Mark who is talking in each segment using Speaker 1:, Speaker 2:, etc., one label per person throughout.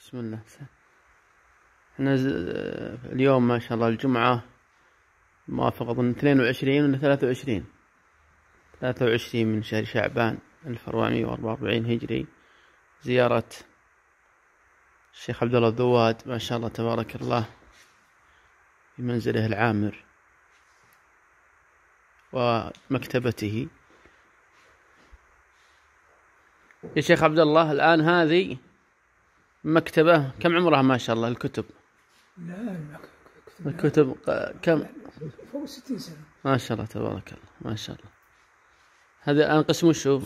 Speaker 1: بسم الله. احنا اليوم ما شاء الله الجمعة موافق أظن 22 ولا 23 من شهر شعبان 1444 هجري. زيارة الشيخ عبد الله الذواد ما شاء الله تبارك الله في منزله العامر ومكتبته. يا شيخ عبد الله، الآن هذه مكتبة كم عمرها ما شاء الله الكتب؟
Speaker 2: لا
Speaker 1: الكتب كم؟
Speaker 2: فوق 60 سنة
Speaker 1: ما شاء الله تبارك الله ما شاء الله. هذا الآن قسم وشو؟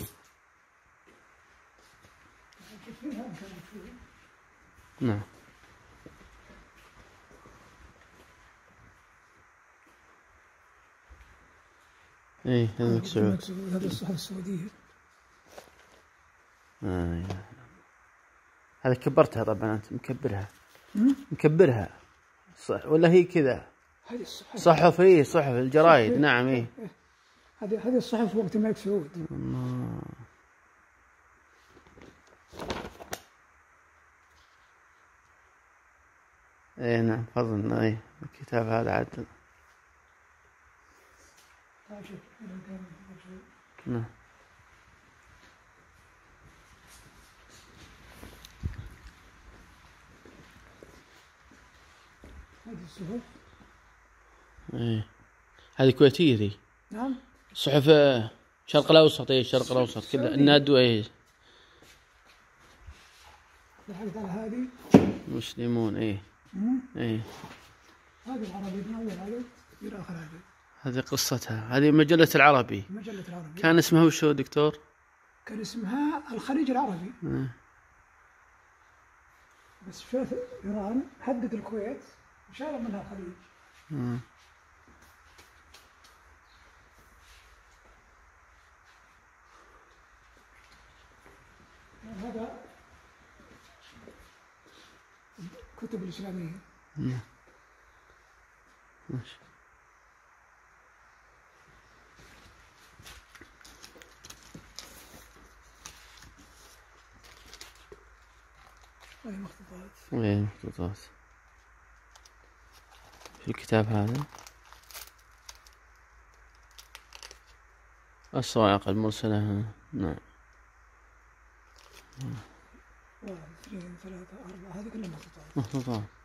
Speaker 1: نعم. ايه هذا الملك سعود.
Speaker 2: هذا الصحف السعودية.
Speaker 1: هذا كبرتها طبعا أنت مكبرها صح ولا هي كذا؟
Speaker 2: هذه الصحف
Speaker 1: صحف. ايه صحف الجرايد. نعم. ايه
Speaker 2: هذه الصحف وقت الملك سعود.
Speaker 1: ايه نعم فضل. ايه الكتاب هذا عدل. نعم.
Speaker 2: هذه الصحف.
Speaker 1: ايه هذه كويتية ذي.
Speaker 2: نعم.
Speaker 1: صحف الشرق الأوسط. ايه الشرق الأوسط كذا الندوة. ايه
Speaker 2: لحقت على هذه
Speaker 1: مسلمون. ايه ايه
Speaker 2: هذه العربي من أول عدد إلى آخر عدد.
Speaker 1: هذه قصتها. هذه مجلة العربي.
Speaker 2: مجلة العربي.
Speaker 1: كان اسمها وشو دكتور؟
Speaker 2: كان اسمها الخليج العربي. بس شاف إيران هدد الكويت وشالوا منها الخليج. هذا الكتب الإسلامية.
Speaker 1: ماشي.
Speaker 2: هاي مخطوطات.
Speaker 1: ايه مخطوطات. في الكتاب هذا الصواعق المرسلة. نعم.
Speaker 2: 1 2 3 4 هذه كلها مخطوطات.
Speaker 1: مخطوطات.